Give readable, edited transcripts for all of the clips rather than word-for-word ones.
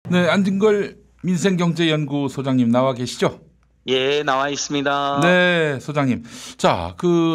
네, 안진걸 민생경제연구소장님 나와 계시죠? 예, 나와 있습니다. 네, 소장님. 자,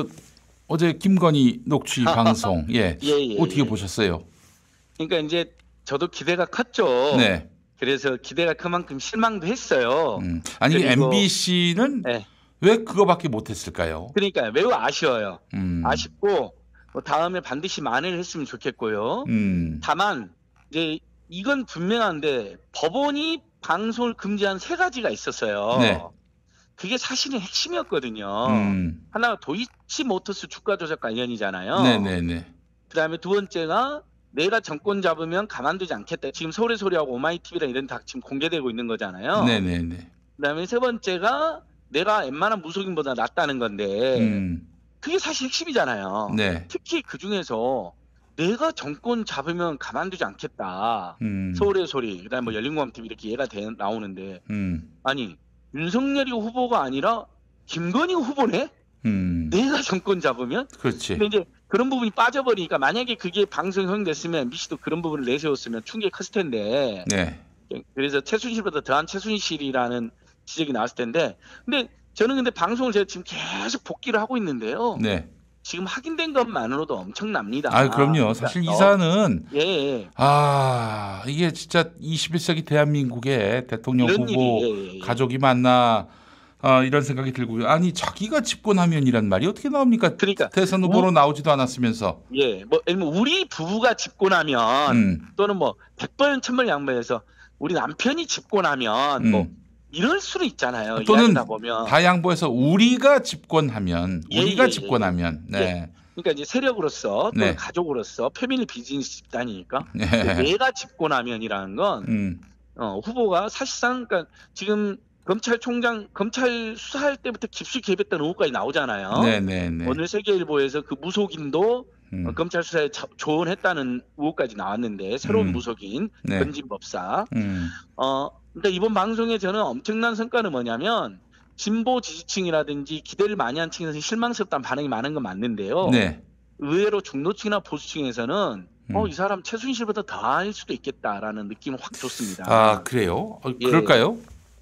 어제 김건희 녹취 방송, 예, 예, 예, 어떻게 예. 보셨어요? 그러니까 이제 저도 기대가 컸죠. 네. 그래서 기대가 그만큼 실망도 했어요. 아니, 그리고 MBC는 예, 왜 그거밖에 못했을까요? 그러니까 매우 아쉬워요. 음, 아쉽고 뭐 다음에 반드시 만회를 했으면 좋겠고요. 음, 다만 이제 이건 분명한데 법원이 방송을 금지한 세 가지가 네, 있었어요. 그게 사실은 핵심이었거든요. 음, 하나가 도이치모터스 주가 조작 네, 관련이잖아요. 네, 네, 그다음에 두 번째가 내가 정권 잡으면 가만두지 않겠다. 지금 서울의 소리하고 오마이티비랑 이런 다 지금 공개되고 있는 네, 거잖아요. 네, 네, 그다음에 세 번째가 내가 웬만한 무속인보다 낫다는 건데 음, 그게 사실 핵심이잖아요. 네, 특히 그 중에서 내가 정권 잡으면 가만두지 않겠다. 음, 서울의 소리, 그다음에 뭐 열린공감TV 이렇게 얘가 나오는데 음, 아니 윤석열이 후보가 아니라 김건희 후보네? 음, 내가 정권 잡으면? 근데 그렇지. 이제 그런 부분이 빠져버리니까 만약에 그게 방송 허용됐으면 MBC도 그런 부분을 내세웠으면 충격이 컸을 텐데 네, 그래서 최순실보다 더한 최순실이라는 지적이 나왔을 텐데 근데 저는 근데 방송을 제가 지금 계속 복귀를 하고 있는데요. 네. 지금 확인된 것만으로도 엄청납니다. 아, 그럼요. 그러니까 사실 이 사안은 예, 예. 이게 진짜 21세기 대한민국의 대통령 이런 일이 후보 예, 예, 예. 가족이 맞나 이런 생각이 들고요. 아니 자기가 집권하면이란 말이 어떻게 나옵니까? 그러니까 대선 후보로 나오지도 않았으면서. 예, 뭐 예를 들면 우리 부부가 집권하면 음, 또는 뭐 백번 천번 양보해서 우리 남편이 집권하면 뭐 음. 이럴 수는 있잖아요. 또는 이야기다 보면 다 양보해서 우리가 집권하면, 예, 예, 예, 예. 예. 네, 그러니까 이제 세력으로서 또는 네, 가족으로서 패밀리 비즈니스 집단이니까. 근데 네, 내가 집권하면이라는 건 음, 후보가 사실상 그러니까 지금 검찰총장 검찰 수사할 때부터 깊숙이 개입했다는 의혹까지 나오잖아요. 네, 네, 네, 오늘 세계일보에서 그 무속인도 음, 검찰 수사에 조언했다는 의혹까지 나왔는데 새로운 음, 무속인 네, 건진법사. 음, 그러니까 이번 방송에 저는 엄청난 성과는 뭐냐면 진보 지지층이라든지 기대를 많이 한 층에서 실망스럽다는 반응이 많은 건 맞는데요. 네, 의외로 중도층이나 보수층에서는 이 음. 사람 최순실보다 더할 수도 있겠다라는 느낌을 확 아, 줬습니다. 그래요? 예. 그럴까요?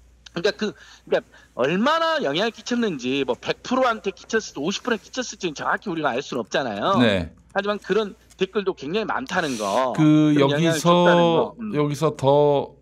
그러니까 얼마나 영향을 끼쳤는지 뭐 100%한테 끼쳤을지 50%한테 끼쳤을지는 정확히 우리가 알 수는 없잖아요. 네. 하지만 그런 댓글도 굉장히 많다는 거, 그 그런 영향을 줬다는 거. 여기서 더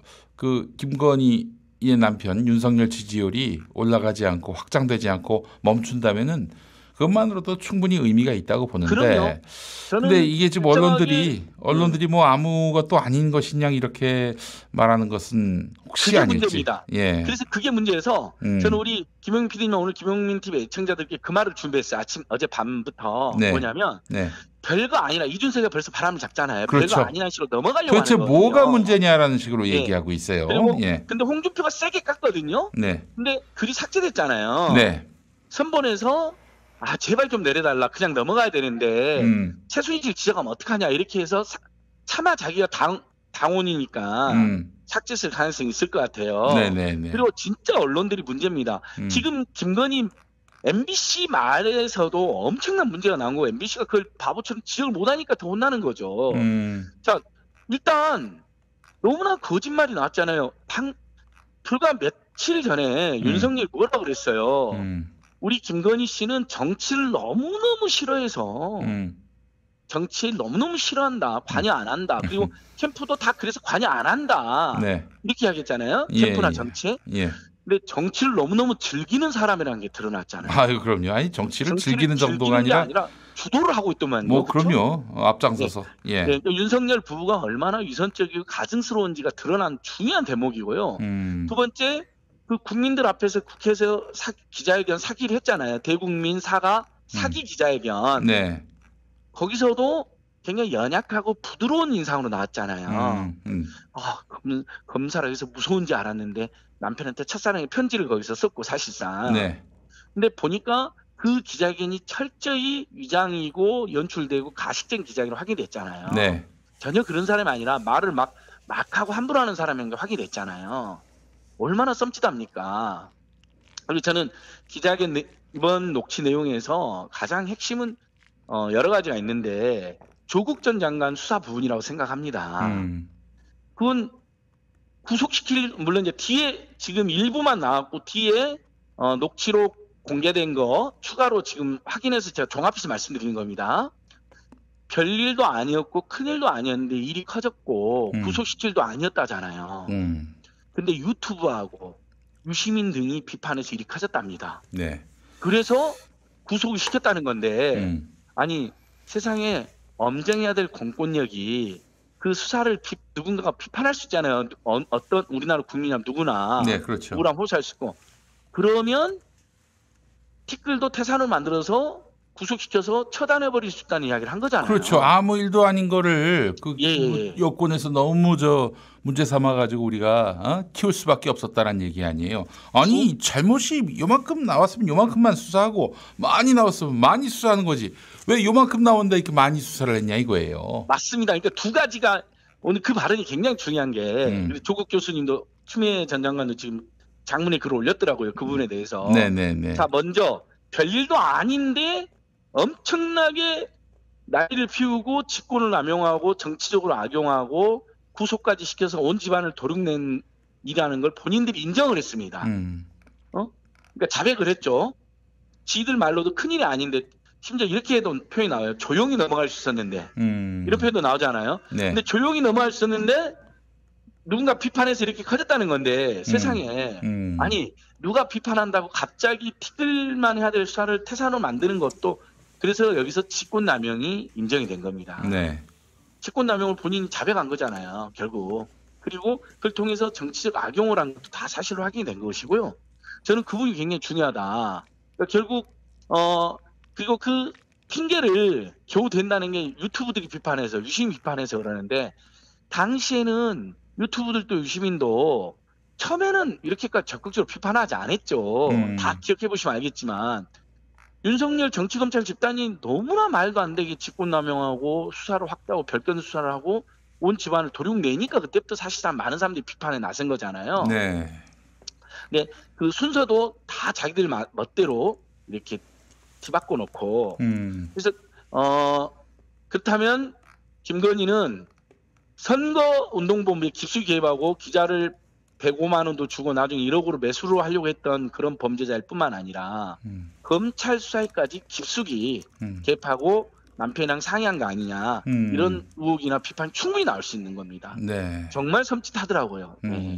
김건희의 남편 윤석열 지지율이 올라가지 않고 확장되지 않고 멈춘다면은 그것만으로도 충분히 의미가 있다고 그럼요. 보는데, 근데 저는 이게 지금 일정하게 언론들이 뭐 아무것도 아닌 것이냐 이렇게 말하는 것은 혹시 그게 아닐지. 문제입니다. 예. 그래서 그게 문제여서 저는 음. 우리 김용민 PD님 오늘 김용민 TV 애청자들께 그 말을 준비했어요. 어제 밤부터 네. 뭐냐면 네. 별거 아니라 이준석이가 벌써 바람을 잡잖아요. 별거 그렇죠. 아니라는 식으로 넘어가려고 도대체 하는 뭐가 거거든요. 문제냐라는 식으로 예. 얘기하고 있어요. 그리고 예. 근데 홍준표가 세게 깠거든요. 네. 근데 글이 삭제됐잖아요. 네. 선본에서 제발 좀 내려달라. 그냥 넘어가야 되는데 음. 최순실 지적하면 어떡하냐 이렇게 해서 차마 자기가 당원이니까 음. 삭제했을 가능성이 있을 것 같아요. 네네네. 그리고 진짜 언론들이 문제입니다. 지금 김건희 MBC 말에서도 엄청난 문제가 나온 거고 MBC가 그걸 바보처럼 지적을 못하니까 더 혼나는 거죠. 자, 일단 너무나 거짓말이 나왔잖아요. 불과 며칠 전에 윤석열이 뭐라고 그랬어요. 우리 김건희 씨는 정치를 너무너무 싫어해서 정치를 너무너무 싫어한다. 관여 안 한다. 그리고 캠프도 다 그래서 관여 안 한다. 네. 이렇게 이야기했잖아요. 예, 캠프나 예. 정치에. 예. 근데 정치를 너무너무 즐기는 사람이라는 게 드러났잖아요. 아유, 그럼요. 아니, 정치를 즐기는 정도가 즐기는 게 아니라 아니라 주도를 하고 있더만요. 뭐 그쵸? 그럼요. 앞장서서. 네. 예. 네. 윤석열 부부가 얼마나 위선적이고 가증스러운지가 드러난 중요한 대목이고요. 두 번째, 그 국민들 앞에서 국회에서 기자회견 사기를 했잖아요. 대국민 사과 사기 기자회견. 네. 거기서도 굉장히 연약하고 부드러운 인상으로 나왔잖아요. 검사라 해서 무서운지 알았는데 남편한테 첫사랑의 편지를 거기서 썼고 사실상. 네. 근데 보니까 그 기자회견이 철저히 위장이고 연출되고 가식적인 기자회견으로 확인됐잖아요. 네. 전혀 그런 사람이 아니라 말을 막 하고 함부로 하는 사람인 게 확인됐잖아요. 얼마나 썸칫합니까? 그리고 저는 기자회견 이번 녹취 내용에서 가장 핵심은 여러 가지가 있는데 조국 전 장관 수사 부분이라고 생각합니다. 그건 구속시킬 물론 이제 뒤에 지금 일부만 나왔고 뒤에 녹취록 공개된 거 추가로 지금 확인해서 제가 종합해서 말씀드리는 겁니다. 별일도 아니었고 큰일도 아니었는데 일이 커졌고 구속시킬 일도 아니었다잖아요. 근데 유튜브하고 유시민 등이 비판해서 일이 커졌답니다. 네. 그래서 구속을 시켰다는 건데 아니 세상에 엄정해야 될 공권력이 그 수사를 누군가가 비판할 수 있잖아요. 어떤 우리나라 국민이나 누구나 네, 그렇죠. 누구나 호소할 수 있고 그러면 티끌도 태산을 만들어서 구속시켜서 처단해버릴 수 있다는 이야기를 한 거잖아요. 그렇죠. 아무 일도 아닌 거를 그 예. 여권에서 너무 문제 삼아가지고 우리가 키울 수밖에 없었다는 얘기 아니에요. 아니 잘못이 요만큼 나왔으면 요만큼만 수사하고 많이 나왔으면 많이 수사하는 거지. 왜 요만큼 나온다 이렇게 많이 수사를 했냐 이거예요. 맞습니다. 그러니까 두 가지가 오늘 그 발언이 굉장히 중요한 게 조국 교수님도 추미애 전 장관도 지금 장문에 글을 올렸더라고요. 그 부분에 대해서. 네네네. 자 먼저 별일도 아닌데 엄청나게 난리를 피우고 직권을 남용하고 정치적으로 악용하고 구속까지 시켜서 온 집안을 도륙낸 일이라는 걸 본인들이 인정을 했습니다. 그러니까 자백을 했죠. 지들 말로도 큰일이 아닌데 심지어 이렇게 해도 표현이 나와요. 조용히 넘어갈 수 있었는데 이런 표현도 나오잖아요. 네. 근데 조용히 넘어갈 수 있었는데 누군가 비판해서 이렇게 커졌다는 건데 세상에 아니 누가 비판한다고 갑자기 티끌만 해야 될 수사를 태산으로 만드는 것도 그래서 여기서 직권남용이 인정이 된 겁니다. 네. 직권남용을 본인이 자백한 거잖아요. 결국. 그리고 그걸 통해서 정치적 악용을 한 것도 다 사실로 확인이 된 것이고요. 저는 그 부분이 굉장히 중요하다. 그러니까 결국 그리고 그 핑계를 겨우 댄다는 게 유튜브들이 비판해서 유시민 비판해서 그러는데 당시에는 유튜브들도 유시민도 처음에는 이렇게까지 적극적으로 비판하지 않았죠. 다 기억해 보시면 알겠지만 윤석열 정치검찰 집단이 너무나 말도 안 되게 직권남용하고 수사를 확대하고 별건 수사를 하고 온 집안을 도륙내니까 그때부터 사실상 많은 사람들이 비판에 나선 거잖아요. 네. 근데 그 순서도 다 자기들 멋대로 이렇게 뒤바꿔 놓고 그래서 그렇다면 김건희는 선거운동본부에 기술 개입하고 기자를 105만 원도 주고 나중에 1억으로 매수를 하려고 했던 그런 범죄자일 뿐만 아니라 검찰 수사에까지 깊숙이 개입하고 남편이랑 상의한 거 아니냐 이런 의혹이나 비판이 충분히 나올 수 있는 겁니다. 네. 정말 섬찟하더라고요. 네.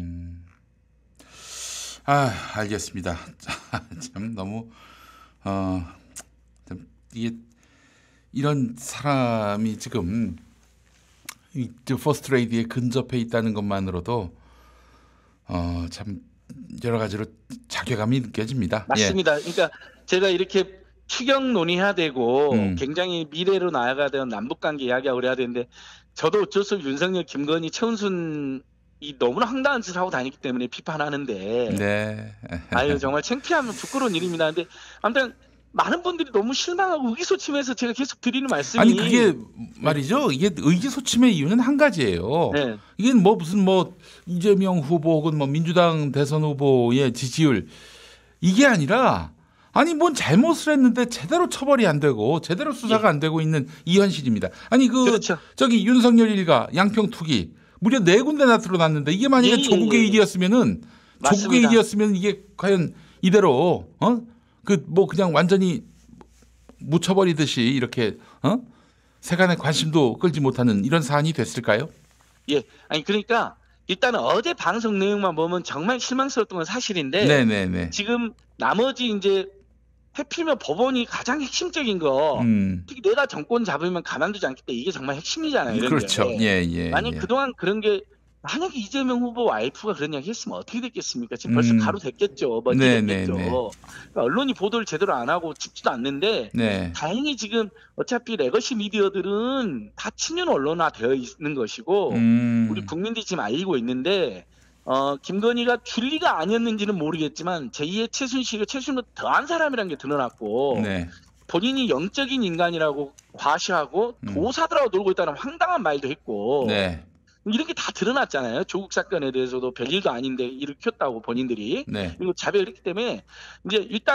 알겠습니다. 참 너무 참 이게 이런 사람이 지금 이 퍼스트 레이디에 근접해 있다는 것만으로도 참 여러 가지로 자괴감이 느껴집니다. 맞습니다. 그러니까 제가 이렇게 추경 논의해야 되고 굉장히 미래로 나아가야 되는 남북관계 이야기하고 그래야 되는데 저도 어쩔 수 없이 윤석열, 김건희, 최은순이 너무나 황당한 짓을 하고 다니기 때문에 비판하는데 네. 아유 정말 창피하면 부끄러운 일입니다. 근데 아무튼 많은 분들이 너무 실망하고 의기소침해서 제가 계속 드리는 말씀이 아니 그게 말이죠. 이게 의기소침의 이유는 한 가지예요. 네. 이게 무슨 이재명 후보 혹은 민주당 대선 후보의 지지율 이게 아니라 아니 뭔 잘못을 했는데 제대로 처벌이 안 되고 제대로 수사가 안 되고 있는 이 현실입니다. 아니 그렇죠. 저기 윤석열 일가 양평 투기 무려 4군데나 드러났는데 이게 만약에 조국의 일이었으면은 조국의 일이었으면 이게 과연 이대로 그냥 완전히 묻혀버리듯이 이렇게 세간의 관심도 끌지 못하는 이런 사안이 됐을까요? 예, 아니 그러니까 일단은 어제 방송 내용만 보면 정말 실망스러웠던 건 사실인데 네네네. 지금 나머지 이제 해필이면 법원이 가장 핵심적인 거 특히 내가 정권 잡으면 가만두지 않겠다 이게 정말 핵심이잖아요. 이런 그렇죠. 게. 예. 만약 그동안 그런 게 만약에 이재명 후보 와이프가 그런 이야기 했으면 어떻게 됐겠습니까? 지금 벌써 가로 됐겠죠. 먼지 됐겠죠. 그러니까 언론이 보도를 제대로 안 하고 짚지도 않는데 다행히 지금 어차피 레거시 미디어들은 다 친윤 언론화 되어 있는 것이고 우리 국민들이 지금 알리고 있는데 김건희가 줄리가 아니었는지는 모르겠지만 제2의 최순실이 최순실보다 더한 사람이라는 게 드러났고 본인이 영적인 인간이라고 과시하고 도사들하고 놀고 있다는 황당한 말도 했고 이렇게 다 드러났잖아요. 조국 사건에 대해서도 별일도 아닌데 일으켰다고 본인들이. 그리고 자백을 했기 때문에 이제 일단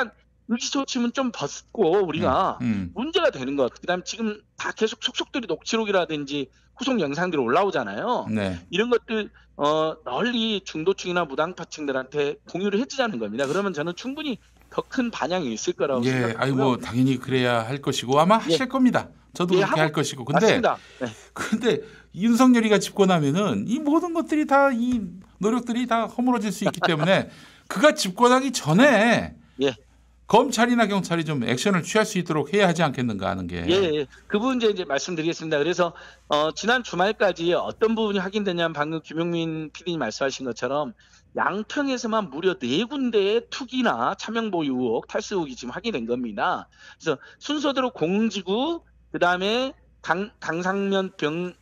의기소침은 좀 벗고 우리가 문제가 되는 것. 그다음 지금 다 계속 속속들이 녹취록이라든지 후속 영상들이 올라오잖아요. 네. 이런 것들 널리 중도층이나 무당파층들한테 공유를 해주자는 겁니다. 그러면 저는 충분히 더 큰 반향이 있을 거라고 생각하고요. 아이고 당연히 그래야 할 것이고 아마 하실 겁니다. 저도 그렇게 할 것이고. 근데 근데 윤석열이가 집권하면은 이 모든 것들이 다 이 노력들이 다 허물어질 수 있기 때문에 그가 집권하기 전에 검찰이나 경찰이 좀 액션을 취할 수 있도록 해야 하지 않겠는가 하는 게. 그 부분 이제 말씀드리겠습니다. 그래서 지난 주말까지 어떤 부분이 확인되냐면 방금 김용민 PD님 말씀하신 것처럼 양평에서만 무려 4군데의 투기나 차명 보유 의혹, 탈수 의혹이 지금 확인된 겁니다. 그래서 순서대로 공지구, 그다음에 강상면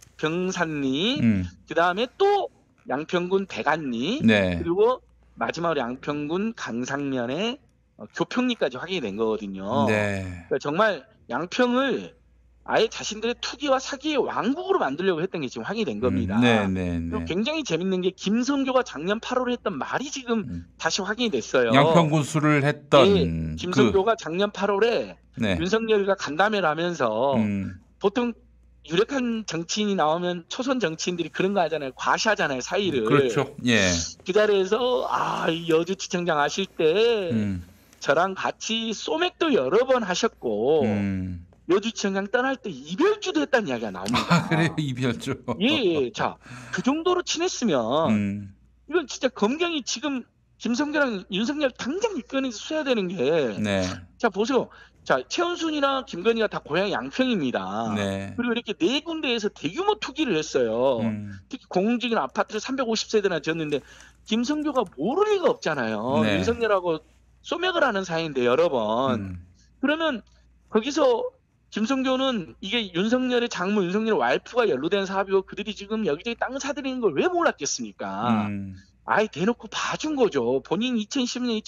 병산리, 그다음에 또 양평군 대간리, 그리고 마지막으로 양평군 강상면의 교평리까지 확인이 된 거거든요. 그러니까 정말 양평을 아예 자신들의 투기와 사기의 왕국으로 만들려고 했던 게 지금 확인이 된 겁니다. 그리고 굉장히 재밌는 게 김성교가 작년 8월에 했던 말이 지금 다시 확인이 됐어요. 양평군수를 했던 김성교가 작년 8월에 윤석열이가 간담회를 하면서 보통 유력한 정치인이 나오면 초선 정치인들이 그런 거 하잖아요. 과시하잖아요. 사의를. 그렇죠. 그 자리에서 이 여주지청장 하실 때 저랑 같이 소맥도 여러 번 하셨고 여주지청장 떠날 때 이별주도 했다는 이야기가 나옵니다. 그래요, 이별주. 자, 그 정도로 친했으면 이건 진짜 검경이 지금 김성교랑 윤석열 당장 입건해서 수사해야 되는 게. 자, 보세요. 자, 최은순이랑 김건희가 다 고향이 양평입니다. 그리고 이렇게 4군데에서 대규모 투기를 했어요. 특히 공공적인 아파트를 350세대나 지었는데 김성교가 모를 리가 없잖아요. 윤석열하고 소맥을 하는 사이인데 여러 번. 그러면 거기서 김성교는 이게 윤석열의 장모 윤석열의 와이프가 연루된 사업이고 그들이 지금 여기저기 땅을 사들이는 걸 왜 몰랐겠습니까? 아예 대놓고 봐준 거죠. 본인 2010년,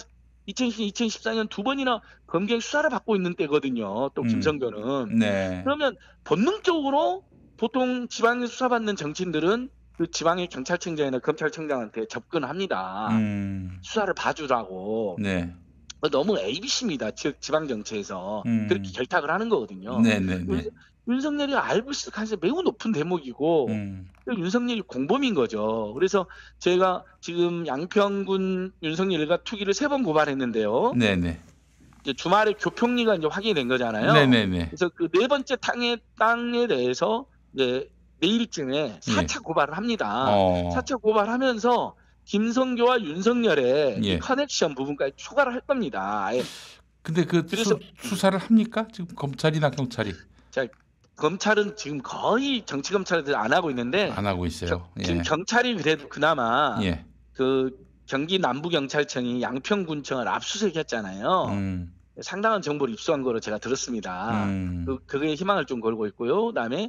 2014년 2번이나 검경 수사를 받고 있는 때거든요. 또 김성교는. 그러면 본능적으로 보통 지방에 수사받는 정치인들은 그 지방의 경찰청장이나 검찰청장한테 접근합니다. 수사를 봐주라고. 너무 ABC입니다. 즉 지방 정치에서 그렇게 결탁을 하는 거거든요. 윤석열이 알고 있을 가능성이 매우 높은 대목이고 윤석열이 공범인 거죠. 그래서 제가 지금 양평군 윤석열과 투기를 3번 고발했는데요. 이제 주말에 교평리가 이제 확인이 된 거잖아요. 그래서 그 4번째 땅에 대해서 이제 내일쯤에 4차 고발을 합니다. 4차 고발하면서 김성교와 윤석열의 이 커넥션 부분까지 추가를 할 겁니다. 근데 그래서 수사를 합니까? 지금 검찰이나 경찰이? 자, 검찰은 지금 거의 정치 검찰들 안 하고 있는데 안 하고 있어요. 지금 경찰이 그래도 그나마 그 경기 남부경찰청이 양평군청을 압수수색했잖아요. 상당한 정보를 입수한 거로 제가 들었습니다. 그거에 희망을 좀 걸고 있고요. 그다음에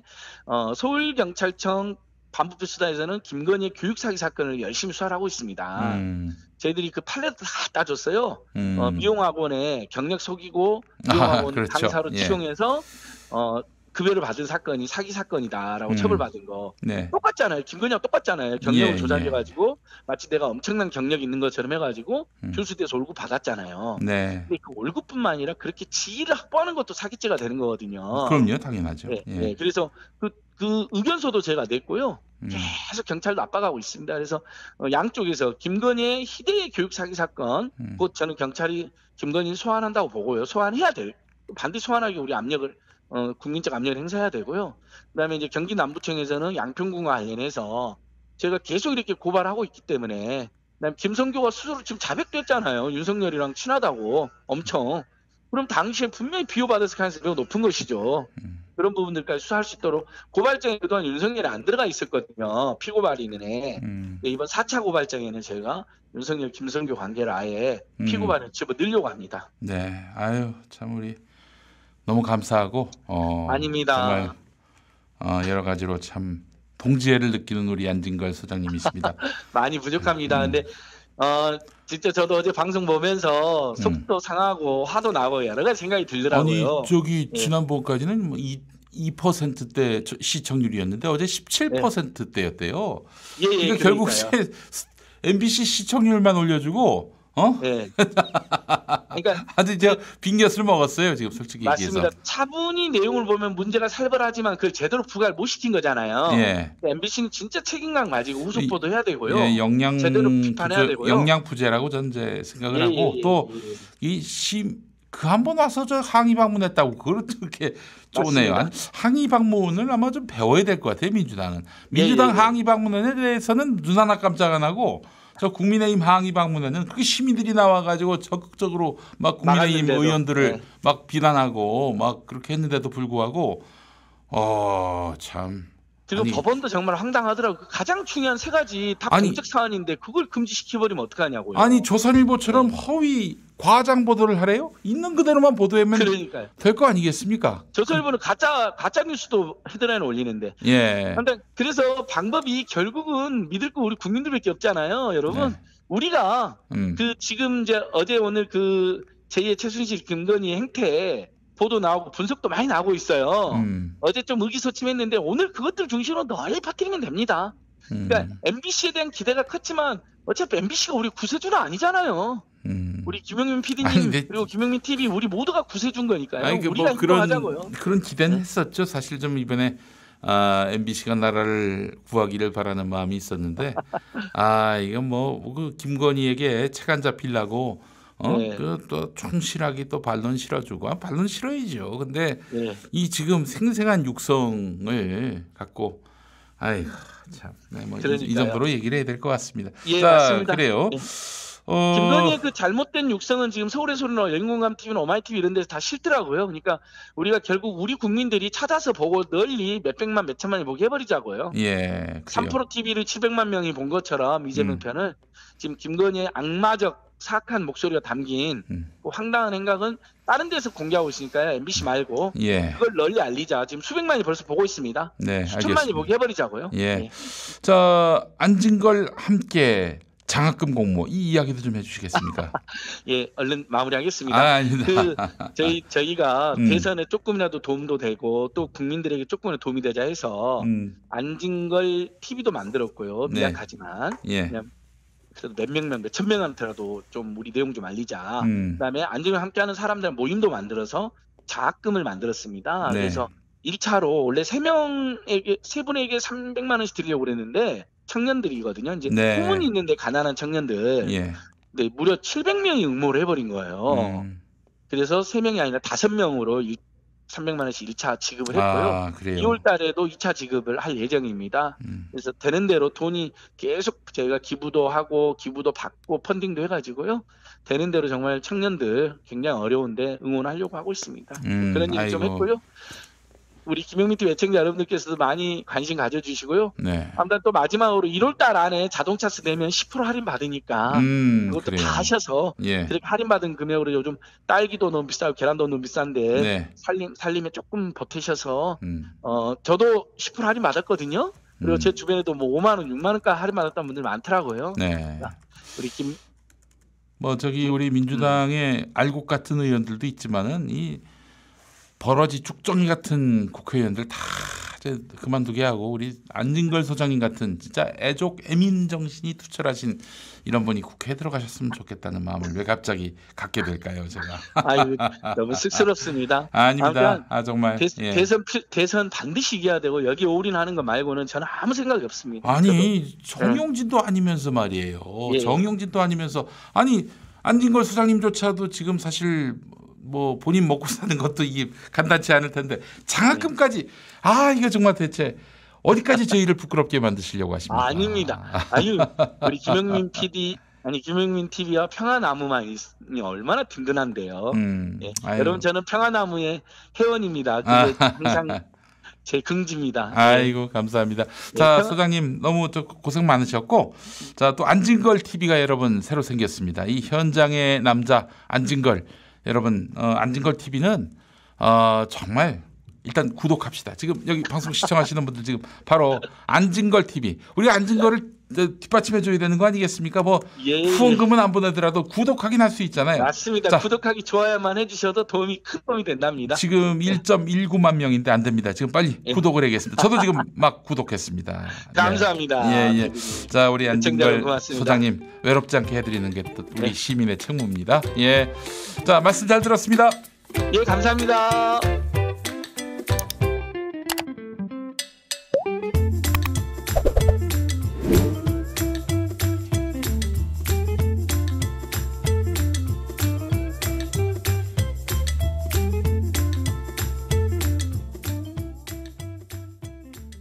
서울경찰청 반부패 수사에서는 김건희의 교육 사기 사건을 열심히 수사를 하고 있습니다. 저희들이 그 판례도 다 따줬어요. 미용학원에 경력 속이고 미용학원 강사로 지용해서 급여를 받은 사건이 사기 사건이다라고 처벌받은 거 똑같잖아요. 김건희랑 똑같잖아요. 경력을 조작해가지고 마치 내가 엄청난 경력이 있는 것처럼 해가지고 교수대에서 월급 받았잖아요. 근데 그 월급뿐만 아니라 그렇게 지위를 확보하는 것도 사기죄가 되는 거거든요. 그럼요, 당연하죠. 그래서 그 의견서도 제가 냈고요. 계속 경찰도 압박하고 있습니다. 그래서 양쪽에서 김건희의 희대의 교육 사기 사건, 곧 저는 경찰이 김건희를 소환한다고 보고요. 소환해야 될, 반드시 소환하기 우리 압력을 국민적 압력을 행사해야 되고요. 그다음에 이제 경기 남부청에서는 양평군과 관련해서 제가 계속 이렇게 고발하고 있기 때문에, 그다음에 김성교가 스스로 지금 자백됐잖아요. 윤석열이랑 친하다고 엄청. 그럼 당시에 분명히 비호받았을 가능성이 매우 높은 것이죠. 그런 부분들까지 수사할 수 있도록 고발장에 그동안 윤석열이 안 들어가 있었거든요. 피고발인에. 이번 4차 고발장에는 제가 윤석열, 김성교 관계를 아예 피고발을 집어넣으려고 합니다. 아유 참 우리 너무 감사하고 아닙니다. 정말 여러 가지로 참 동지애를 느끼는 우리 안진걸 소장님이십니다. 많이 부족합니다. 근데 진짜 저도 어제 방송 보면서 속도 상하고 화도 나고 여러 가지 생각이 들더라고요. 아니 저기 지난번까지는 뭐 2%대 시청률이었는데 어제 17%대였대요. 그러니까 결국 MBC 시청률만 올려주고 네. 그러니까 아주 저 빙엿을 먹었어요 지금 솔직히 맞습니다. 얘기해서. 차분히 내용을 보면 문제가 살벌하지만 그걸 제대로 부각을 못 시킨 거잖아요. 예. MBC는 진짜 책임감 가지고 후속 보도해야 되고요. 예, 제대로 비판해야 되고요. 영양부재라고 저는 이제 생각을 예, 하고 예, 또 예, 예. 이 그 한 번 와서 저 항의 방문했다고 그걸 어떻게 쪼네요. 아니, 항의 방문을 아마 좀 배워야 될 것 같아요. 민주당은. 민주당 예, 예. 항의 방문에 대해서는 눈 하나 깜짝 안 하고 저 국민의힘 항의 방문에는 그게 시민들이 나와가지고 적극적으로 막 국민의힘 막았는데도. 의원들을 네. 막 비난하고 막 그렇게 했는데도 불구하고 참. 그리고 아니, 법원도 정말 황당하더라고요. 그 가장 중요한 세 가지 다 아니, 공적 사안인데 그걸 금지시켜버리면 어떡하냐고요. 아니 조선일보처럼 허위 과장 보도를 하래요? 있는 그대로만 보도하면 그러니까요. 될 거 아니겠습니까? 조선일보는 가짜 뉴스도 헤드라인 올리는데. 예. 그래서 방법이 결국은 믿을 거 우리 국민들밖에 없잖아요, 여러분. 네. 우리가 그 지금 이제 어제 오늘 그 제2의 최순실 김건희 행태 보도 나오고 분석도 많이 나오고 있어요. 어제 좀 의기소침했는데 오늘 그것들 중심으로 널리 퍼뜨리면 됩니다. 그러니까 MBC에 대한 기대가 컸지만 어차피 MBC가 우리 구세주는 아니잖아요. 우리 김용민 PD님 그리고 김용민 TV 우리 모두가 구세주인 거니까요. 아니, 우리가 인정하자고요. 그런 기대는 했었죠. 사실 좀 이번에 MBC가 나라를 구하기를 바라는 마음이 있었는데 이건 그 김건희에게 책 안 잡히려고 네. 또 충실하게 또 반론 실어주고 반론 실어야죠. 근데 네. 이 지금 생생한 육성을 갖고 아이고 참, 이 정도로 얘기를 해야 될 것 같습니다. 예, 자, 맞습니다. 그래요. 네. 김건희의 그 잘못된 육성은 지금 서울의 소리나 열린공감 TV나 오마이 TV 이런 데서 다 싫더라고요. 그러니까 우리가 결국 우리 국민들이 찾아서 보고 널리 몇백만 몇천만이 보게 해버리자고요. 예. 3프로 TV를 700만 명이 본 것처럼 이재명 편을 지금 김건희의 악마적 사악한 목소리가 담긴 그 황당한 행각은 다른 데서 공개하고 있으니까요. MBC 말고 그걸 널리 알리자. 지금 수백만이 벌써 보고 있습니다. 네, 수천만이 보게 해버리자고요. 예. 네. 자, 안진걸 함께 장학금 공모 이 이야기도 좀 해주시겠습니까? 예, 얼른 마무리하겠습니다. 아닙니다. 저희가 대선에 조금이라도 도움도 되고 또 국민들에게 조금이라도 도움이 되자 해서 안진걸 TV도 만들었고요. 미약하지만 그냥 그래도 몇천 명한테라도 좀 우리 내용 좀 알리자. 그다음에 안진걸 함께하는 사람들 모임도 만들어서 장학금을 만들었습니다. 그래서 1차로 원래 세 분에게 300만 원씩 드리려고 그랬는데 청년들이거든요. 이제 소문이 있는데 가난한 청년들. 근데 무려 700명이 응모를 해버린 거예요. 그래서 3명이 아니라 5명으로 300만 원씩 1차 지급을 했고요. 2월 달에도 2차 지급을 할 예정입니다. 그래서 되는 대로 돈이 계속 저희가 기부도 하고 기부도 받고 펀딩도 해가지고요. 되는 대로 정말 청년들 굉장히 어려운데 응원하려고 하고 있습니다. 그런 얘기 좀 했고요. 우리 김용민 TV 애청자 여러분들께서도 많이 관심 가져주시고요. 아무튼 또 마지막으로 1월 달 안에 자동차세 내면 10% 할인 받으니까 그것도 다 하셔서 그렇게 할인 받은 금액으로 요즘 딸기도 너무 비싸고 계란도 너무 비싼데 살림에 조금 보태셔서 저도 10% 할인 받았거든요. 그리고 제 주변에도 뭐 5만 원, 6만 원까지 할인 받았다는 분들 많더라고요. 우리 우리 민주당의 알곡 같은 의원들도 있지만은 이 버러지 쭉정이 같은 국회의원들 다 이제 그만두게 하고 우리 안진걸 소장님 같은 진짜 애족 애민 정신이 투철하신 이런 분이 국회에 들어가셨으면 좋겠다는 마음을 왜 갑자기 갖게 될까요, 제가? 아유, 너무 쑥스럽습니다. 아닙니다. 정말 대선 반드시 이겨야 되고 여기 올인하는 거 말고는 저는 아무 생각이 없습니다. 아니 정용진도 아니면서 말이에요. 정용진도 아니면서 안진걸 소장님조차도 지금 사실 뭐 본인 먹고 사는 것도 이게 간단치 않을 텐데 장학금까지 이거 정말 대체 어디까지 저희를 부끄럽게 만드시려고 하십니까? 아닙니다. 우리 김용민 TV와 평화나무만 있으니 얼마나 든든한데요. 여러분 저는 평화나무의 회원입니다. 그게 항상 제 긍지입니다. 아이고 감사합니다. 자 소장님 너무 고생 많으셨고 자 또 안진걸 TV가 여러분 새로 생겼습니다. 이 현장의 남자 안진걸 여러분 안진걸 TV는 정말 일단 구독합시다. 지금 여기 방송 시청하시는 분들 지금 바로 안진걸 TV 우리 안진걸을 뒷받침해줘야 되는 거 아니겠습니까? 뭐 예, 후원금은 안 보내더라도 구독하긴 할 수 있잖아요. 맞습니다. 자, 구독하기 좋아요만 해주셔도 큰 도움이 된답니다. 지금 1.19만 명인데 안 됩니다. 지금 빨리 구독을 해야겠습니다. 저도 지금 막 구독했습니다. 감사합니다. 예. 자, 우리 안진걸 소장님 외롭지 않게 해드리는 게 또 우리 시민의 책무입니다. 예. 자, 말씀 잘 들었습니다. 예, 감사합니다.